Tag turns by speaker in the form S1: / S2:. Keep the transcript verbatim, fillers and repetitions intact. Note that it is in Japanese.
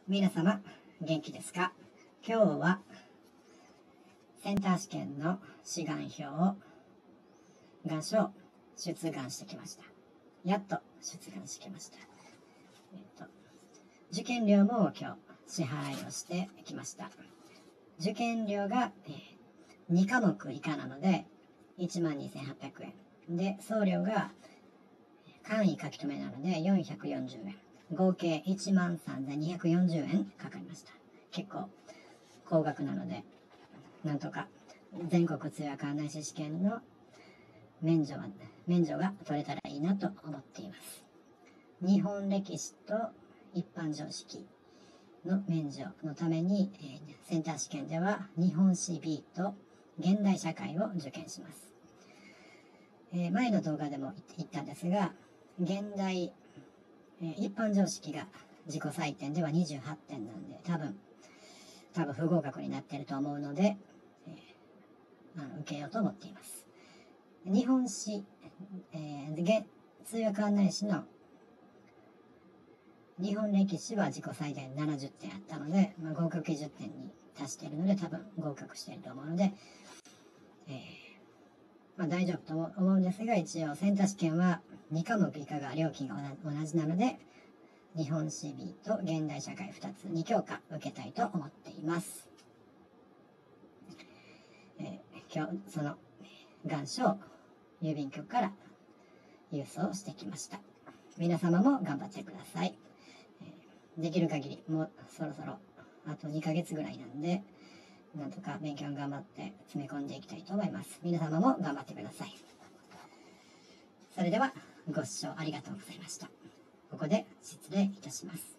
S1: 皆様元気ですか？今日はセンター試験の志願票を願書を出願してきました。やっと出願してきました。えっと受験料も今日支払いをしてきました。受験料が、えー、に科目以下なのでいちまんにせんはっぴゃくえんで、送料が簡易書き留めなのでよんひゃくよんじゅうえん、合計いちまんさんぜんにひゃくよんじゅうえんかかりました。結構高額なので、なんとか全国通訳案内士試験の免除は免除が取れたらいいなと思っています。日本歴史と一般常識の免除のために、えー、センター試験では日本史 ビー と現代社会を受験します。えー、前の動画でも言ったんですが、現代、えー、一般常識が自己採点ではにじゅうはってんなんで、多分多分不合格になっていると思うので、えー、あの受けようと思っています。日本史、えー、通訳案内士の日本歴史は自己採点ななじゅってんあったので、まあ、合格基準点に達しているので多分合格していると思うので、えーまあ、大丈夫と思うんですが、一応センター試験はに科目以下が料金が同じなので、日本史 ビー と現代社会ふたつに教科受けたいと思っています。えー、今日その願書を郵便局から郵送してきました。皆様も頑張ってください。えー、できる限りもうそろそろあとにかげつぐらいなんで、なんとか勉強頑張って詰め込んでいきたいと思います。皆様も頑張ってください。それではご視聴ありがとうございました。ここで失礼いたします。